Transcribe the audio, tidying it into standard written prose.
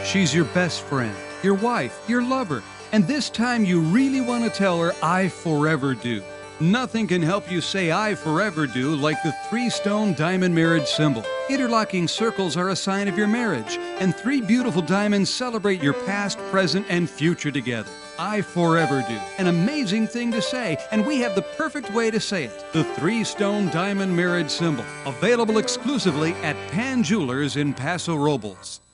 She's your best friend, your wife, your lover, and this time you really want to tell her, I forever do. Nothing can help you say I forever do like the 3-stone diamond marriage symbol. Interlocking circles are a sign of your marriage, and 3 beautiful diamonds celebrate your past, present, and future together. I forever do. An amazing thing to say, and we have the perfect way to say it. The 3-stone diamond marriage symbol. Available exclusively at Pan Jewelers in Paso Robles.